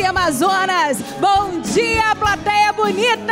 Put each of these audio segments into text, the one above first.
Amazonas. Bom dia, plateia bonita!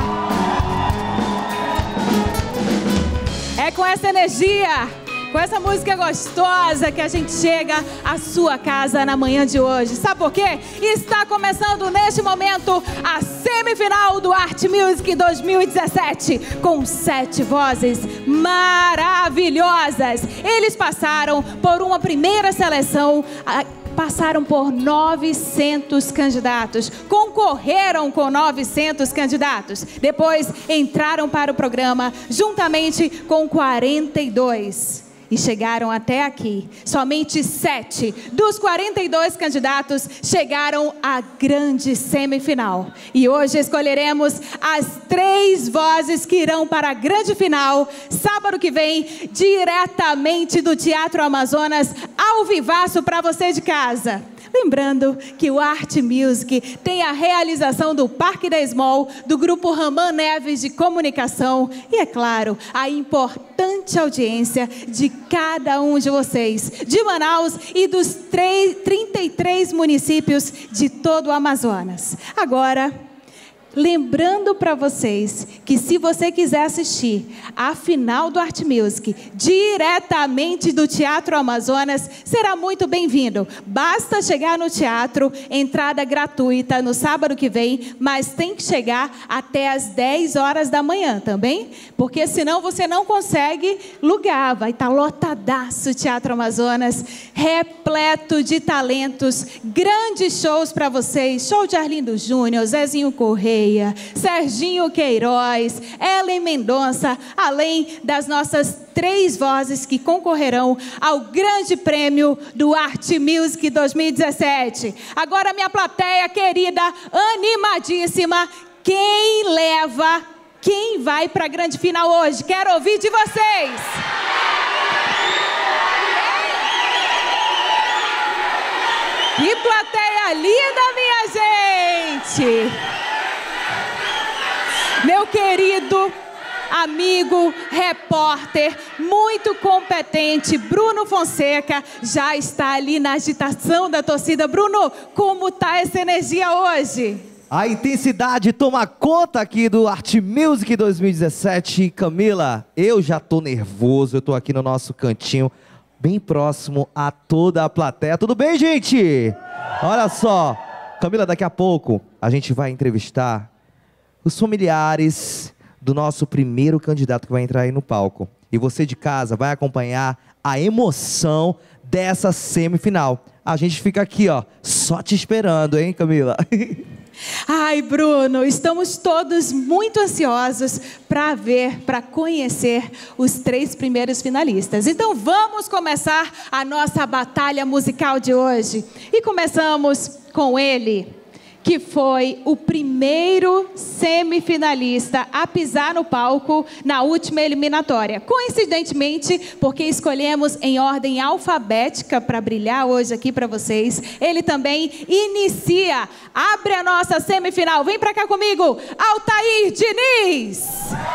É com essa energia, com essa música gostosa que a gente chega à sua casa na manhã de hoje. Sabe por quê? Está começando neste momento a semifinal do Art Music 2017 com 7 vozes maravilhosas. Eles passaram por uma primeira seleção, passaram por 900 candidatos, concorreram com 900 candidatos. Depois entraram para o programa juntamente com 42. E chegaram até aqui. Somente 7 dos 42 candidatos chegaram à grande semifinal. E hoje escolheremos as 3 vozes que irão para a grande final, sábado que vem, diretamente do Teatro Amazonas, ao vivaço para você de casa. Lembrando que o Art Music tem a realização do Parque da Small, do Grupo Raman Neves de Comunicação e, é claro, a importante audiência de cada um de vocês, de Manaus e dos 33 municípios de todo o Amazonas. Agora, lembrando para vocês que se você quiser assistir a final do Art Music diretamente do Teatro Amazonas, será muito bem-vindo. Basta chegar no teatro, entrada gratuita no sábado que vem, mas tem que chegar até as 10 horas da manhã também, porque senão você não consegue lugar. Vai estar lotadaço o Teatro Amazonas, repleto de talentos, grandes shows para vocês, show de Arlindo Júnior, Zezinho Correia, Serginho Queiroz, Ellen Mendonça, além das nossas 3 vozes que concorrerão ao grande prêmio do Art Music 2017. Agora, minha plateia querida, animadíssima, quem vai para a grande final hoje? Quero ouvir de vocês! Que plateia linda, minha gente! Meu querido amigo, repórter, muito competente, Bruno Fonseca, já está ali na agitação da torcida. Bruno, como está essa energia hoje? A intensidade toma conta aqui do Art Music 2017. Camila, eu já tô nervoso, eu tô aqui no nosso cantinho, bem próximo a toda a plateia. Tudo bem, gente? Olha só, Camila, daqui a pouco a gente vai entrevistar os familiares do nosso primeiro candidato que vai entrar aí no palco. E você de casa vai acompanhar a emoção dessa semifinal. A gente fica aqui, ó, só te esperando, hein, Camila? Ai, Bruno, estamos todos muito ansiosos para conhecer os 3 primeiros finalistas. Então vamos começar a nossa batalha musical de hoje. E começamos com ele, que foi o primeiro semifinalista a pisar no palco na última eliminatória. Coincidentemente, porque escolhemos em ordem alfabética para brilhar hoje aqui para vocês, ele também inicia, abre a nossa semifinal. Vem para cá comigo, Altair Diniz!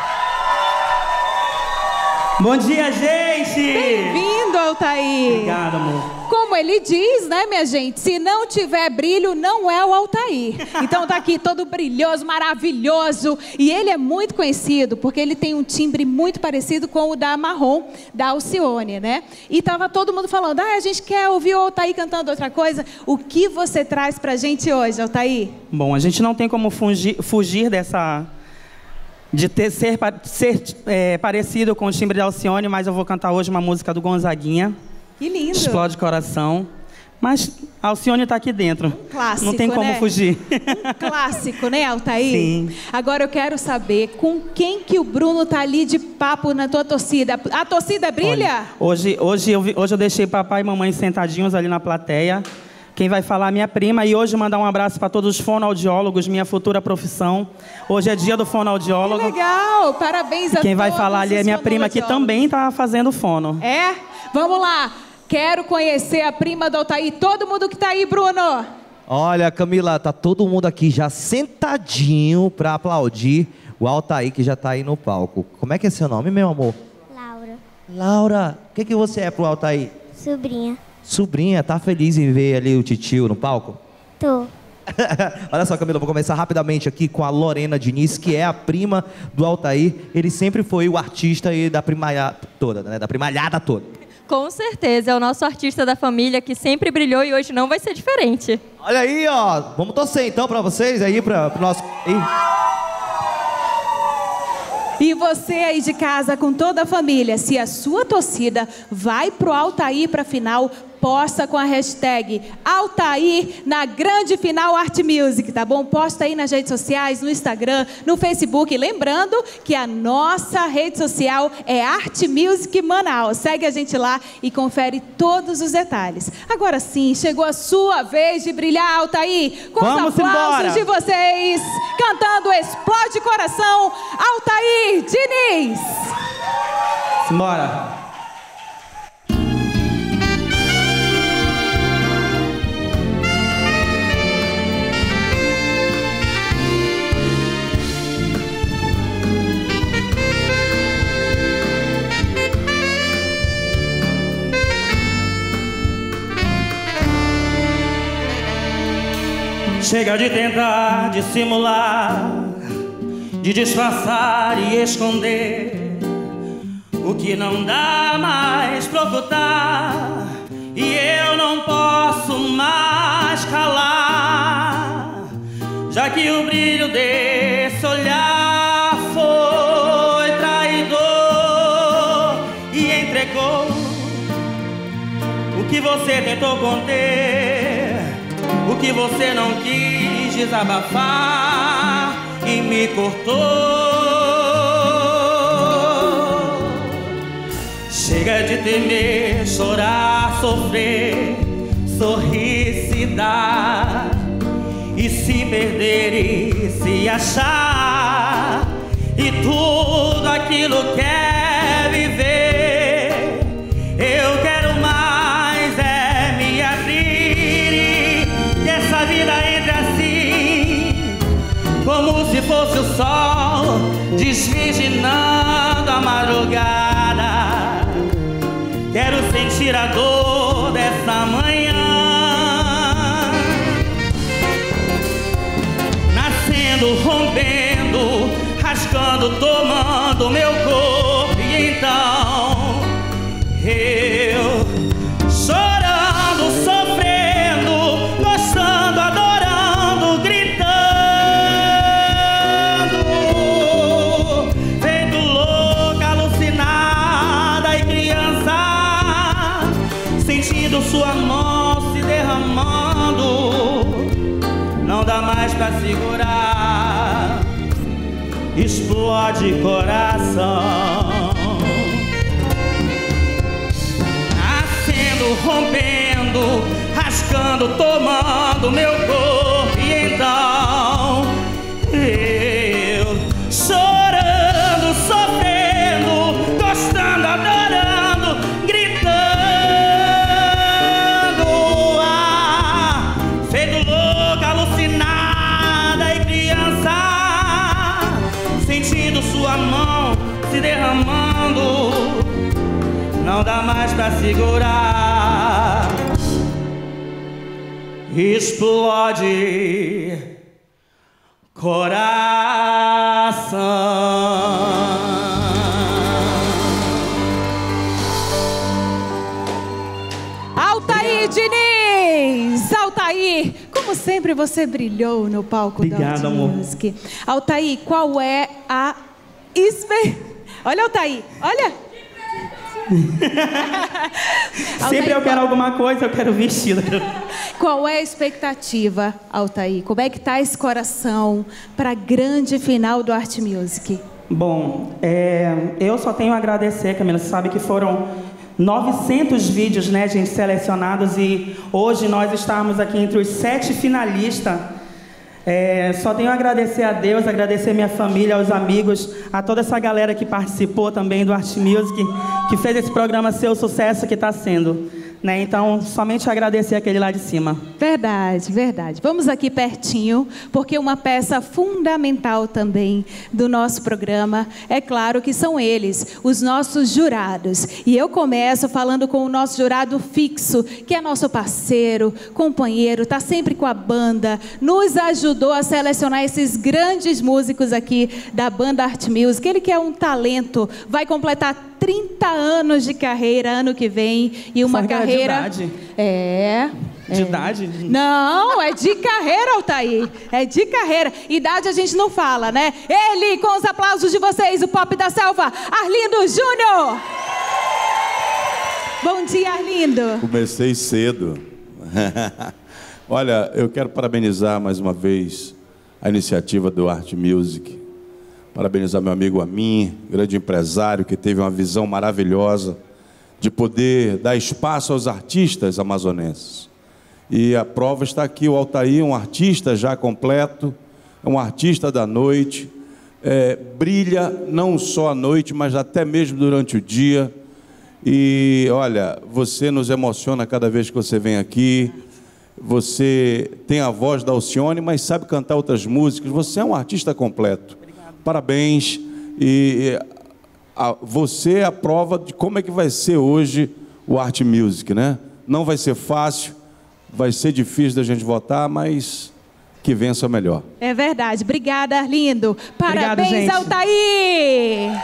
Bom dia, gente! Bem-vindo, Altair! Obrigado, amor. Como ele diz, né, minha gente? Se não tiver brilho, não é o Altair. Então tá aqui todo brilhoso, maravilhoso. E ele é muito conhecido porque ele tem um timbre muito parecido com o da Marrom, da Alcione, né? E tava todo mundo falando, a gente quer ouvir o Altair cantando outra coisa. O que você traz pra gente hoje, Altair? Bom, a gente não tem como fugir dessa... ser parecido com o timbre da Alcione, mas eu vou cantar hoje uma música do Gonzaguinha. Que lindo! Explode coração. Mas a Alcione está aqui dentro. Um clássico, não tem como né? fugir. Um clássico, né, Altair? Sim. Agora eu quero saber com quem que o Bruno tá ali de papo na tua torcida. A torcida brilha? Olha, hoje eu deixei papai e mamãe sentadinhos ali na plateia. Quem vai falar é minha prima. E hoje mandar um abraço para todos os fonoaudiólogos, minha futura profissão. Hoje é dia do fonoaudiólogo. Que legal! Parabéns a todos. Quem vai falar ali é minha prima, que também está fazendo fono. É? Vamos lá. Quero conhecer a prima do Altair. Todo mundo que tá aí, Bruno. Olha, Camila, tá todo mundo aqui já sentadinho para aplaudir o Altair, que já tá aí no palco. Como é que é seu nome, meu amor? Laura. Laura, o que você é pro Altair? Sobrinha. Sobrinha, tá feliz em ver ali o titio no palco? Tô. Olha só, Camila, eu vou começar rapidamente aqui com a Lorena Diniz, que é a prima do Altair. Ele sempre foi o artista aí da primalhada toda, né? Da primalhada toda. Com certeza, é o nosso artista da família que sempre brilhou e hoje não vai ser diferente. Olha aí, ó. Vamos torcer então pra vocês aí, pro nosso... E você aí de casa com toda a família, se a sua torcida vai pro Altair pra final, posta com a hashtag Altair na grande final Art Music, tá bom? Posta aí nas redes sociais, no Instagram, no Facebook. Lembrando que a nossa rede social é Art Music Manaus. Segue a gente lá e confere todos os detalhes. Agora sim, chegou a sua vez de brilhar, Altair. Com Vamos os aplausos embora. de vocês, cantando Explode Coração, Altair Diniz. Simbora. Chega de tentar dissimular, de disfarçar e esconder o que não dá mais pra ocultar, e eu não posso mais calar, já que o brilho desse olhar foi traidor e entregou o que você tentou conter, o que você não quis desabafar e me cortou. Chega de temer, chorar, sofrer, sorrir, se dar e se perder e se achar, e tudo aquilo quer viver. Eu quero mais é me abrir, que essa vida entre assim, como se fosse o sol desvirginando a madrugada. Quero sentir a dor dessa manhã, nascendo, rompendo, rasgando, tomando meu corpo. E então eu, chorando, sofrendo, gostando, adorando, gritando, feito louca, alucinada e criança, sentindo sua mão se derramando. Não dá mais pra segurar, explode coração, nascendo, rompendo, rasgando, tomando meu corpo. E então eu, chorando, sofrendo, gostando, adorando, gritando, feito louca, alucinada e criança, sentindo sua mão se derramando. Não dá mais pra segurar, explode coração. Altair Diniz! Altair, como sempre você brilhou no palco da Obrigado, Art amor. Music. Altair, qual é a... Olha, Altair, olha! Sempre eu quero alguma coisa, eu quero vestido. Qual é a expectativa, Altair? Como é que tá esse coração para a grande final do Art Music? Bom, eu só tenho a agradecer, Camila. Você sabe que foram 900 vídeos, né, gente, selecionados, e hoje nós estamos aqui entre os 7 finalistas. Só tenho a agradecer a Deus, agradecer minha família, aos amigos, a toda essa galera que participou também do Art Music, que fez esse programa ser o sucesso que está sendo. né? Então, somente agradecer aquele lá de cima. Verdade, verdade. Vamos aqui pertinho, porque uma peça fundamental também do nosso programa, é claro que são eles, os nossos jurados. E eu começo falando com o nosso jurado fixo, que é nosso parceiro, companheiro, está sempre com a banda, nos ajudou a selecionar esses grandes músicos aqui da banda Art Music. Ele que é um talento, vai completar 30 anos de carreira ano que vem, e uma carreira... De idade? De idade? Não, é de carreira, Altair. É de carreira. Idade a gente não fala, né? Ele, com os aplausos de vocês, o Pop da Selva, Arlindo Júnior. Bom dia, Arlindo. Comecei cedo. Olha, eu quero parabenizar mais uma vez a iniciativa do Art Music. Parabenizar meu amigo Amin, grande empresário, que teve uma visão maravilhosa de poder dar espaço aos artistas amazonenses. E a prova está aqui, o Altair, um artista já completo, é um artista da noite, brilha não só à noite, mas até mesmo durante o dia. E olha, você nos emociona cada vez que você vem aqui. Você tem a voz da Alcione, mas sabe cantar outras músicas. Você é um artista completo. Parabéns. E você é a prova de como é que vai ser hoje o Art Music, né? Não vai ser fácil, vai ser difícil da gente votar, mas que vença o melhor. É verdade. Obrigada, Arlindo. Parabéns, obrigado, Altair.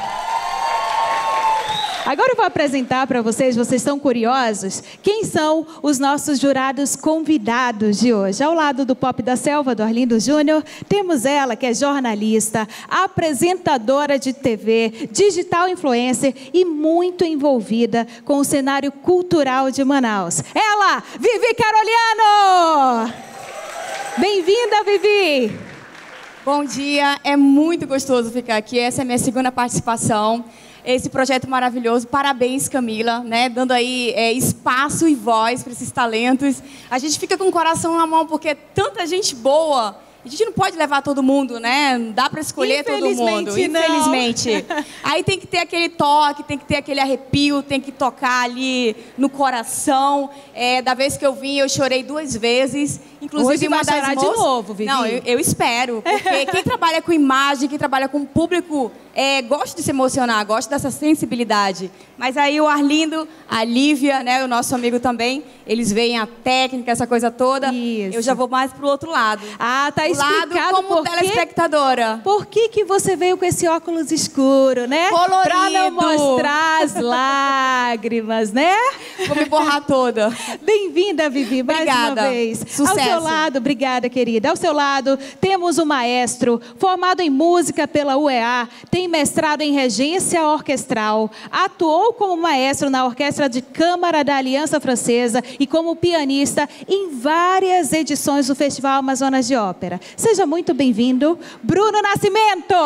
Agora eu vou apresentar para vocês estão curiosos, quem são os nossos jurados convidados de hoje. Ao lado do Pop da Selva, do Arlindo Júnior, temos ela, que é jornalista, apresentadora de TV, digital influencer e muito envolvida com o cenário cultural de Manaus. Ela, Vivi Caroliano! Bem-vinda, Vivi! Bom dia, é muito gostoso ficar aqui, essa é a minha segunda participação. Esse projeto maravilhoso, parabéns, Camila, né? Dando aí espaço e voz para esses talentos. A gente fica com o coração na mão porque é tanta gente boa. A gente não pode levar todo mundo, né? Não dá para escolher todo mundo. Infelizmente. Aí tem que ter aquele toque, tem que ter aquele arrepio, tem que tocar ali no coração. Da vez que eu vim, eu chorei 2 vezes. Inclusive, hoje uma vai das chorar de novo, Vivi. Não, eu espero. Porque quem trabalha com imagem, quem trabalha com público, gosta de se emocionar, gosta dessa sensibilidade. Mas aí o Arlindo, a Lívia, né, o nosso amigo também, eles veem a técnica, essa coisa toda. Isso. Eu já vou mais pro outro lado. Ah, tá explicado como telespectadora. Por que você veio com esse óculos escuro, né? Colorido. Pra não mostrar as lágrimas, né? Vou me borrar toda. Bem-vinda, Vivi, mais uma vez. Sucesso. Ao seu lado, obrigada, querida. Ao seu lado, temos um maestro formado em música pela UEA, tem mestrado em regência orquestral, atuou como maestro na Orquestra de Câmara da Aliança Francesa e como pianista em várias edições do Festival Amazonas de Ópera. Seja muito bem-vindo, Bruno Nascimento.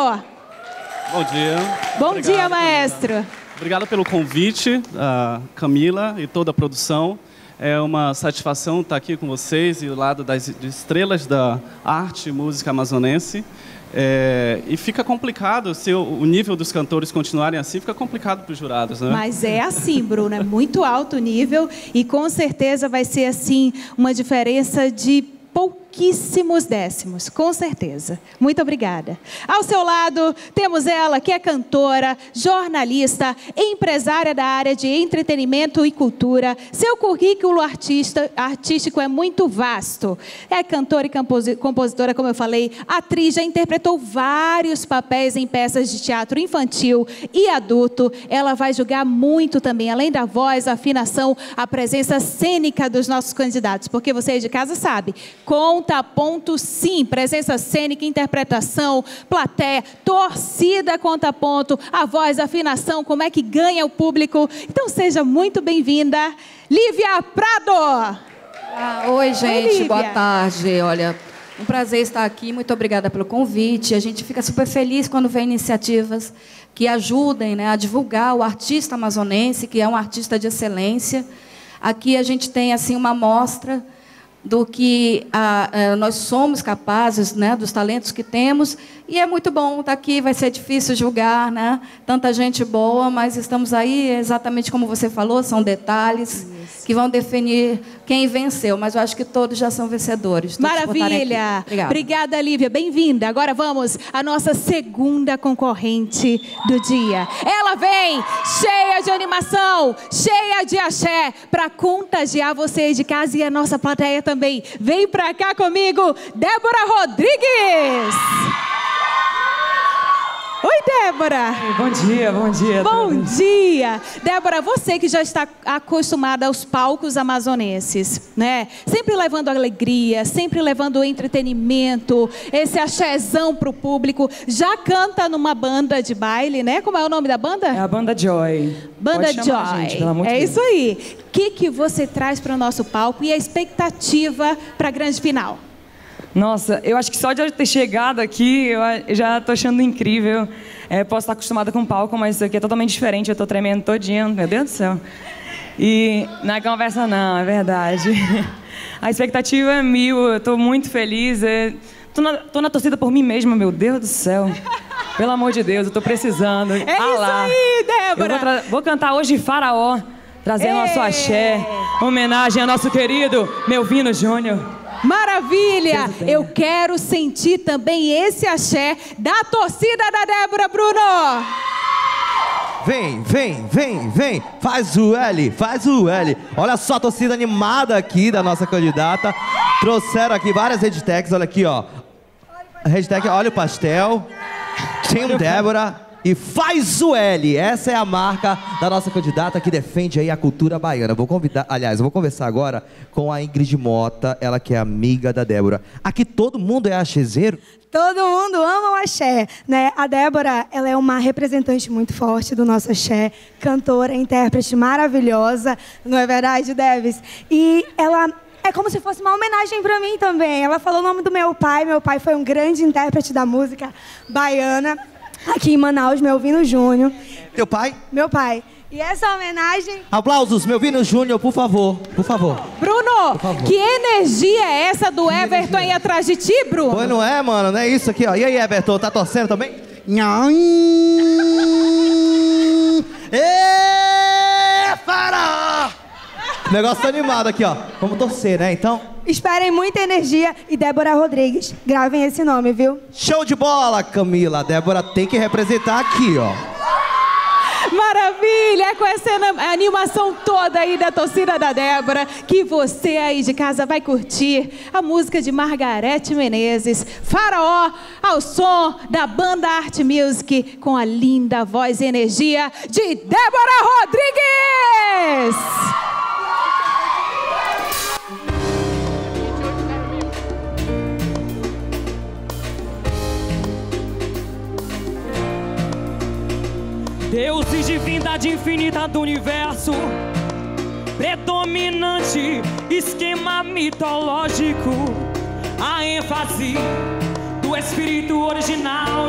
Bom dia. Bom dia, maestro. Obrigado pelo convite, Camila e toda a produção. É uma satisfação estar aqui com vocês e ao lado das estrelas da arte e música amazonense. E fica complicado, se o nível dos cantores continuarem assim, fica complicado para os jurados, né? Mas é assim, Bruno, é muito alto nível e com certeza vai ser assim uma diferença de pouquíssimos décimos, com certeza. Muito obrigada. Ao seu lado, temos ela, que é cantora, jornalista, empresária da área de entretenimento e cultura. Seu currículo artístico é muito vasto. É cantora e compositora, como eu falei, atriz, já interpretou vários papéis em peças de teatro infantil e adulto. Ela vai julgar muito também, além da voz, a afinação, a presença cênica dos nossos candidatos, porque você aí de casa sabe, conta ponto sim, presença cênica, interpretação, plateia, torcida conta ponto, a voz, a afinação, como é que ganha o público. Então seja muito bem-vinda, Lívia Prado. Oi, gente, Lívia. Boa tarde. Olha, um prazer estar aqui, muito obrigada pelo convite. A gente fica super feliz quando vem iniciativas que ajudem, né, a divulgar o artista amazonense, que é um artista de excelência. Aqui a gente tem assim uma amostra do que nós somos capazes, né, dos talentos que temos, e é muito bom estar aqui. Vai ser difícil julgar, né, tanta gente boa, mas estamos aí exatamente como você falou, são detalhes. que vão definir quem venceu. Mas eu acho que todos já são vencedores. Maravilha! Obrigada, Lívia. Bem-vinda. Agora vamos à nossa segunda concorrente do dia. Ela vem cheia de animação, cheia de axé, para contagiar vocês de casa e a nossa plateia também. Vem pra cá comigo, Débora Rodrigues! Oi, Débora! Bom dia, bom dia. Bom dia! Débora, você que já está acostumada aos palcos amazonenses, né? Sempre levando alegria, sempre levando entretenimento, esse axézão pro público. Já canta numa banda de baile, né? Como é o nome da banda? É a Banda Joy. Banda Joy. Gente, pelo amor de Deus. Isso aí. O que você traz para o nosso palco e a expectativa para a grande final? Nossa, eu acho que só de eu ter chegado aqui, eu já estou achando incrível. Posso estar acostumada com palco, mas isso aqui é totalmente diferente. Eu estou tremendo todinha, meu Deus do céu. E não é conversa não, é verdade. A expectativa é 1000, eu estou muito feliz. Tô na torcida por mim mesma, meu Deus do céu. Pelo amor de Deus, eu estou precisando. É isso aí, Débora. Vou cantar hoje Faraó, trazendo nosso axé, homenagem ao nosso querido Melvino Júnior. Maravilha! Eu quero sentir também esse axé da torcida da Débora, Bruno! Vem! Faz o L, faz o L. Olha só a torcida animada aqui da nossa candidata. Trouxeram aqui várias hashtags, olha aqui, ó. Hashtag Olha o Pastel, Team Débora e faz o L. Essa é a marca da nossa candidata que defende aí a cultura baiana. Eu vou conversar agora com a Ingrid Mota, ela que é amiga da Débora. Aqui todo mundo é axezeiro? Todo mundo ama o axé, né? A Débora, ela é uma representante muito forte do nosso axé, cantora, intérprete maravilhosa, não é verdade, Debs? E ela é como se fosse uma homenagem para mim também. Ela falou o nome do meu pai foi um grande intérprete da música baiana, aqui em Manaus, Melvino Júnior. Teu pai? Meu pai. E essa homenagem... Aplausos, Melvino Júnior, por favor, por favor. Bruno, por favor. Que energia é essa do Everton aí atrás de ti, Bruno? Pois não é, mano, não é isso aqui, ó. E aí, Everton, tá torcendo também? Para! Negócio animado aqui, ó. Vamos torcer, né, então? Esperem muita energia e Débora Rodrigues. Gravem esse nome, viu? Show de bola, Camila. A Débora tem que representar aqui, ó. Maravilha! É com essa animação toda aí da torcida da Débora que você aí de casa vai curtir a música de Margareth Menezes, Faraó, ao som da Banda Art Music, com a linda voz e energia de Débora Rodrigues! Deus e divindade infinita do universo, predominante esquema mitológico, a ênfase do espírito original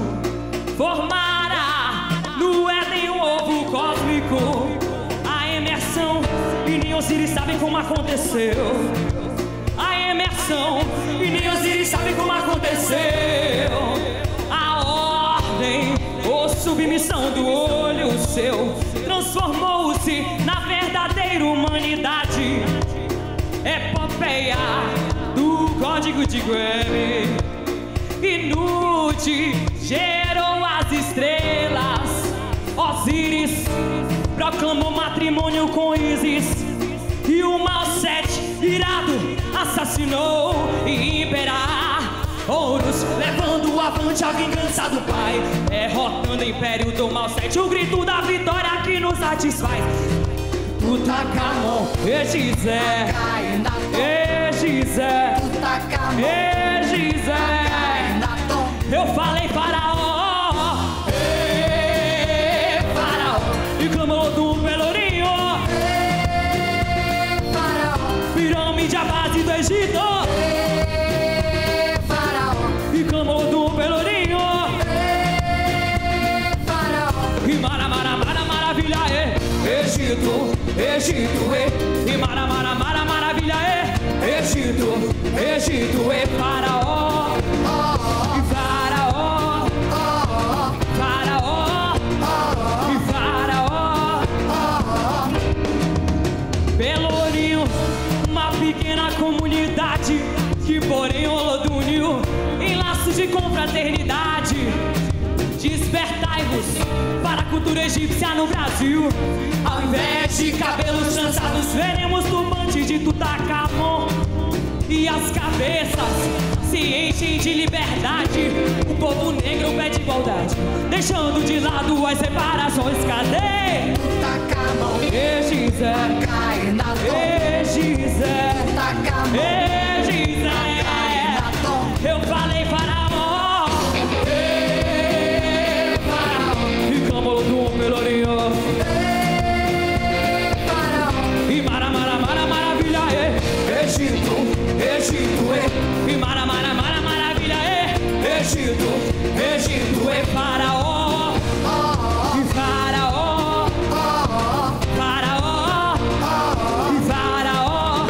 formará no Éden um ovo cósmico. A emersão e nem Osiris sabem como aconteceu. A emersão e nem Osiris sabem como aconteceu. A ordem ou submissão do olho seu transformou-se na verdadeira humanidade. Epopeia do código de Graham. Inude gerou as estrelas. Osíris proclamou matrimônio com Ísis. E o Malset irado assassinou e imperar Horus, levando avante a vingança do pai, derrotando o império do Malset, o grito da vitória que nos satisfaz. Tutankhamon, Egizé, Egizé, Egizé. Eu falei Faraó, Faraó, e clamou do Pelourinho, Faraó, pirâmide a base do Egito. E clamou do Pelourinho, e maravilha é Egito, Egito e maravilha é Egito, Egito e Faraó, e Faraó, Faraó, e Faraó. Camolodúnio, em laço de confraternidade. Despertai-vos para a cultura egípcia no Brasil. Ao invés de cabelos trançados, veremos turbante de Tutankhamon. E as cabeças se enchem de liberdade. O povo negro pede igualdade, deixando de lado as separações. Cadê? Tutankhamon, Egizé, Egizé, Egizé. Eu falei faraó, e Camolodunio, Pelourinho, e maravilha, Egito, Egito, e maravilha, Egito, Egito, e faraó, e faraó, faraó, e faraó,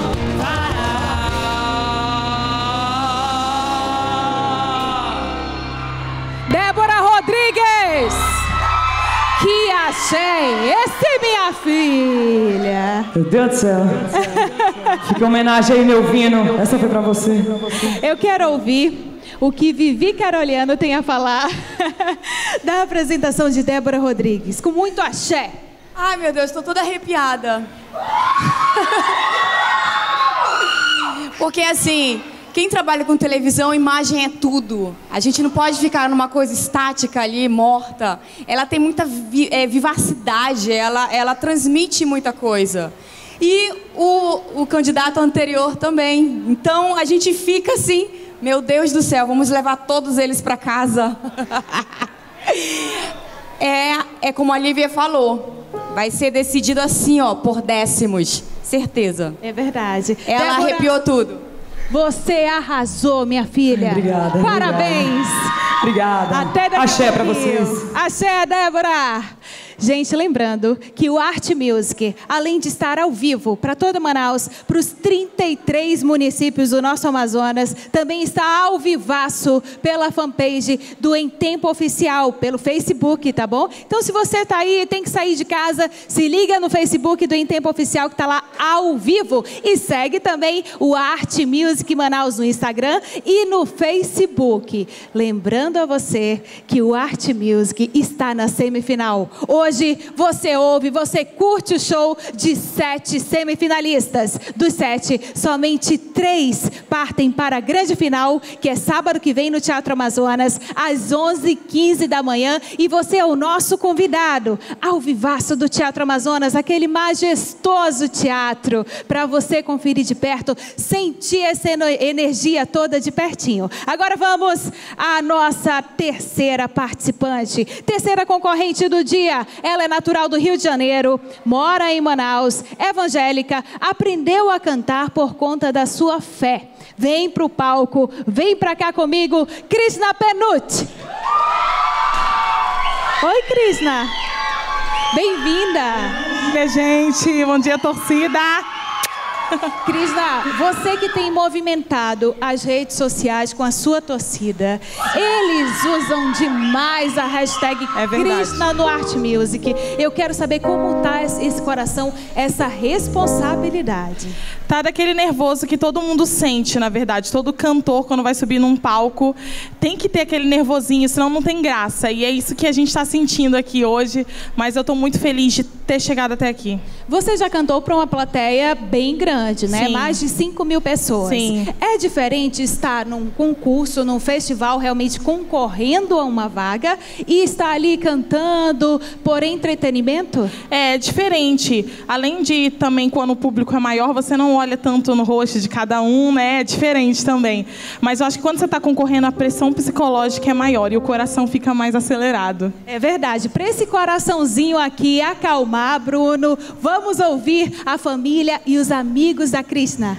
Débora Rodrigues! Que achei! Esse, minha filha! Meu Deus do céu. Fica homenagem aí, meu vino. Essa foi pra você. Eu quero ouvir o que Vivi Caroliano tem a falar da apresentação de Débora Rodrigues, com muito axé. Ai, meu Deus, estou toda arrepiada. Porque, assim, quem trabalha com televisão, imagem é tudo. A gente não pode ficar numa coisa estática ali, morta. Ela tem muita vivacidade, ela transmite muita coisa. E o candidato anterior também. Então, a gente fica assim, meu Deus do céu, vamos levar todos eles para casa. É como a Lívia falou, vai ser decidido assim, ó, por décimos. Certeza. É verdade. Ela Débora, arrepiou tudo. Você arrasou, minha filha. Obrigada. Parabéns. Obrigada. Até daqui Axé a pra pouquinho. vocês. Axé, Débora. Gente, lembrando que o Art Music, além de estar ao vivo para toda Manaus, para os 33 municípios do nosso Amazonas, também está ao vivaço pela fanpage do Em Tempo Oficial, pelo Facebook, tá bom? Então, se você está aí e tem que sair de casa, se liga no Facebook do Em Tempo Oficial, que está lá ao vivo. E segue também o Art Music Manaus no Instagram e no Facebook. Lembrando a você que o Art Music está na semifinal. Hoje você ouve, você curte o show de 7 semifinalistas. Dos 7, somente 3 partem para a grande final, que é sábado que vem no Teatro Amazonas, às 11h15 da manhã. E você é o nosso convidado ao vivaço do Teatro Amazonas, aquele majestoso teatro, para você conferir de perto, sentir essa energia toda de pertinho. Agora vamos à nossa terceira participante, terceira concorrente do dia. Ela é natural do Rio de Janeiro, mora em Manaus, evangélica, aprendeu a cantar por conta da sua fé. Vem para o palco, vem para cá comigo, Krishna Penut. Oi, Krishna. Bem-vinda. Minha gente, bom dia, torcida. Krishna, você que tem movimentado as redes sociais com a sua torcida, eles usam demais a hashtag Krishna no Art Music. Eu quero saber como está esse coração, essa responsabilidade. Tá daquele nervoso que todo mundo sente, na verdade. Todo cantor, quando vai subir num palco, tem que ter aquele nervosinho, senão não tem graça. E é isso que a gente está sentindo aqui hoje, mas eu estou muito feliz de ter chegado até aqui. Você já cantou para uma plateia bem grande, né? Sim. Mais de 5.000 pessoas. Sim. É diferente estar num concurso, num festival, realmente concorrendo a uma vaga e estar ali cantando por entretenimento? É diferente. Além de também, quando o público é maior, você não olha tanto no rosto de cada um, né? É diferente também. Mas eu acho que quando você está concorrendo, a pressão psicológica é maior e o coração fica mais acelerado. É verdade. Para esse coraçãozinho aqui acalmar, Bruno, vamos ouvir a família e os amigos da Krishna.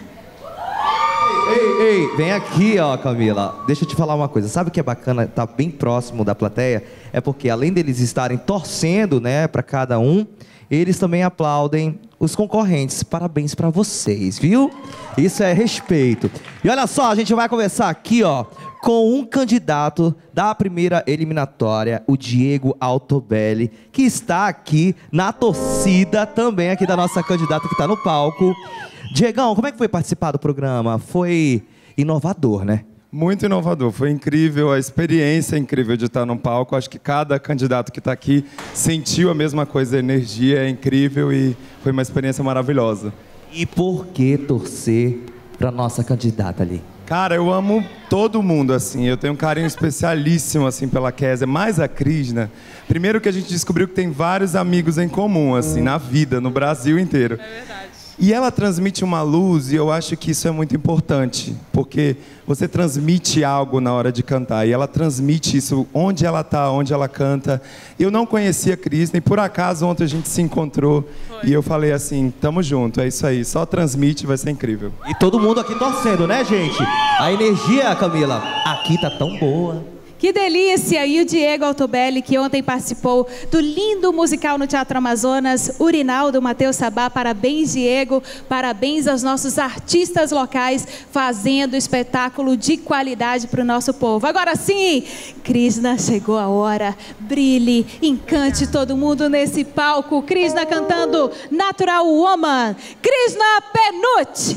Ei, vem aqui, ó, Camila. Deixa eu te falar uma coisa. Sabe o que é bacana estar bem próximo da plateia? É porque além deles estarem torcendo, né, para cada um, eles também aplaudem os concorrentes. Parabéns para vocês, viu? Isso é respeito. E olha só, a gente vai conversar aqui, ó, com um candidato da primeira eliminatória, o Diego Altobelli, que está aqui na torcida também aqui da nossa candidata que está no palco. Diegão, como é que foi participar do programa? Foi inovador, né? Muito inovador, foi incrível, a experiência é incrível de estar num palco. Acho que cada candidato que está aqui sentiu a mesma coisa, a energia é incrível e foi uma experiência maravilhosa. E por que torcer para nossa candidata ali? Cara, eu amo todo mundo, assim, eu tenho um carinho especialíssimo, assim, pela Kézia, mais a Krishna. Primeiro que a gente descobriu que tem vários amigos em comum, assim, na vida, no Brasil inteiro. É verdade. E ela transmite uma luz e eu acho que isso é muito importante, porque você transmite algo na hora de cantar e ela transmite isso onde ela está, onde ela canta. Eu não conhecia a Krishna e por acaso ontem a gente se encontrou e eu falei assim, tamo junto, é isso aí, só transmite, vai ser incrível. E todo mundo aqui torcendo, né, gente? A energia, Camila, aqui tá tão boa. Que delícia! E o Diego Altobelli, que ontem participou do lindo musical no Teatro Amazonas, Urinal, do Matheus Sabá. Parabéns, Diego. Parabéns aos nossos artistas locais, fazendo espetáculo de qualidade para o nosso povo. Agora sim, Krishna, chegou a hora. Brilhe, encante todo mundo nesse palco. Krishna cantando Natural Woman. Krishna Penucci.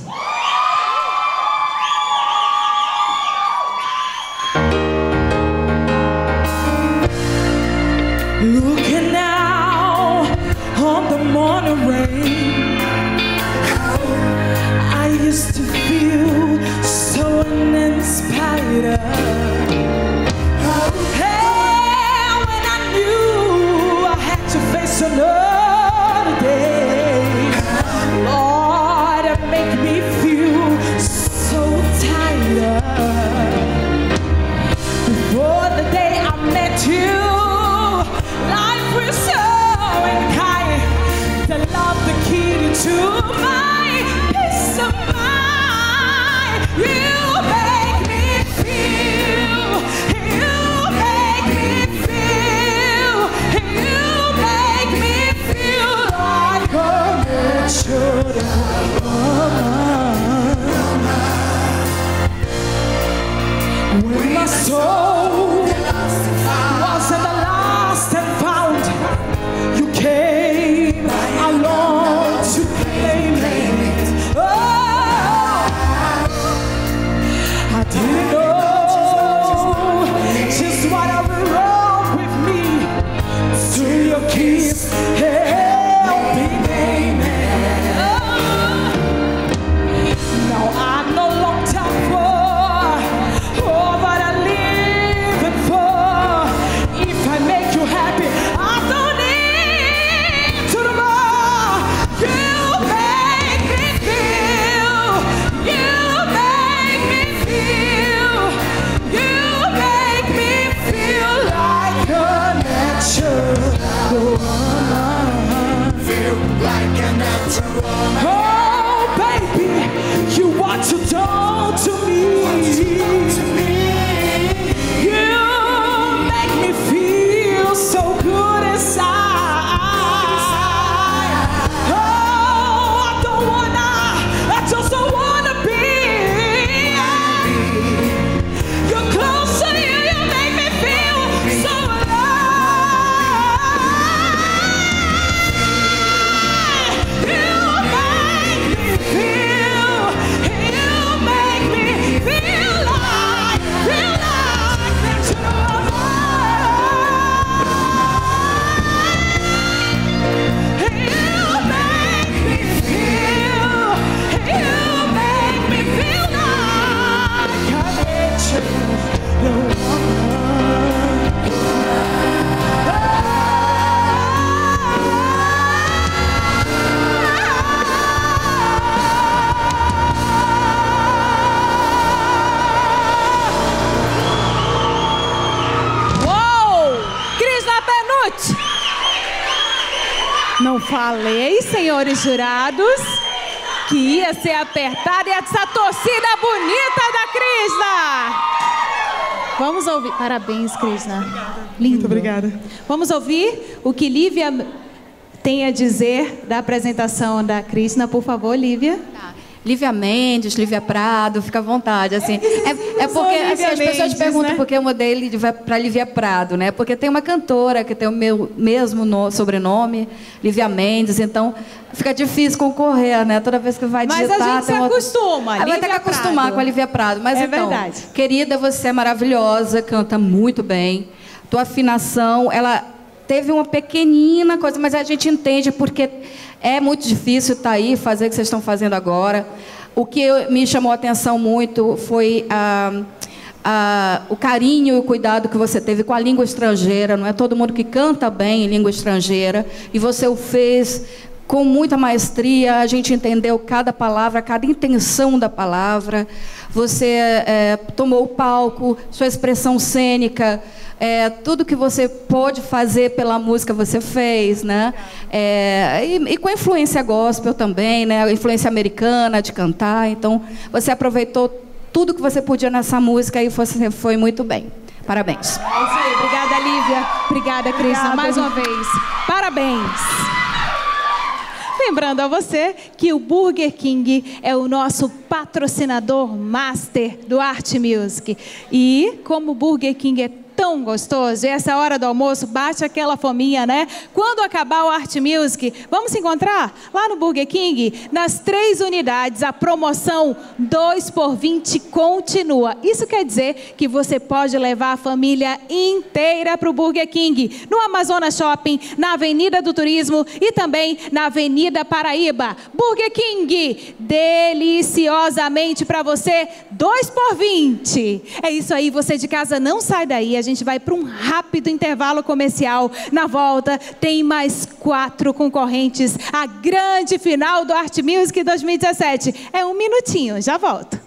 Looking now on the morning rain, I used to feel so uninspired. Hey, when I knew I had to face another day, Lord, it make me feel so tired. Before the day I met you, life was so unkind. The love, the key to my peace of mind. You make me feel. You make me feel. You make me feel like a natural woman. When my soul was in the lost and found, you came along to claim it. Oh, I didn't know just what was wrong with me till you keep helping me. Now I no longer time for what I live for. If I make you happy, I don't need to know more. You make me feel. You make me feel. You make me feel like a natural woman. Feel like a natural woman. Oh, baby, you want to talk to me. You make me feel so good inside. Oh, I just don't wanna be. You're closer, you make me feel so alive. You make me feel. You make me feel like natural Uou! Krishna Penucci! Não falei, senhores jurados, que ia ser apertada e essa torcida bonita da Krishna! Vamos ouvir. Parabéns, Krishna. Lindo. Muito obrigada. Vamos ouvir o que Lívia tem a dizer da apresentação da Krishna. Por favor, Lívia. Lívia Mendes, Lívia Prado, fica à vontade, assim. É porque assim, as pessoas perguntam, né, por que eu mudei para Lívia Prado, né? Porque tem uma cantora que tem o meu mesmo sobrenome, Lívia Mendes, então fica difícil concorrer, né? Toda vez que vai digitar... Mas a gente se acostuma, Aí vai ter que acostumar com a Lívia Prado. Mas então, verdade. Querida, você é maravilhosa, canta muito bem. Tua afinação, ela teve uma pequenina coisa, mas a gente entende porque é muito difícil estar aí, fazer o que vocês estão fazendo agora. O que me chamou a atenção muito foi o carinho e o cuidado que você teve com a língua estrangeira. Não é todo mundo que canta bem em língua estrangeira. E você o fez com muita maestria. A gente entendeu cada palavra, cada intenção da palavra. Você tomou o palco, sua expressão cênica, tudo que você pôde fazer pela música você fez, né? E com a influência gospel também, né? A influência americana de cantar. Então, você aproveitou tudo que você podia nessa música e você foi muito bem. Parabéns. É isso aí. Obrigada, Lívia. Obrigada, Cristina. Mais uma vez. Parabéns. Lembrando a você que o Burger King é o nosso patrocinador master do Art Music. E como o Burger King é tão gostoso, e essa hora do almoço bate aquela fominha, né? Quando acabar o Art Music, vamos se encontrar lá no Burger King? Nas 3 unidades, a promoção 2 por 20 continua. Isso quer dizer que você pode levar a família inteira para o Burger King, no Amazonas Shopping, na Avenida do Turismo e também na Avenida Paraíba. Burger King, deliciosamente para você, 2 por 20. É isso aí, você de casa não sai daí. A gente vai para um rápido intervalo comercial. Na volta, tem mais 4 concorrentes. A grande final do Art Music 2017. É um minutinho, já volto.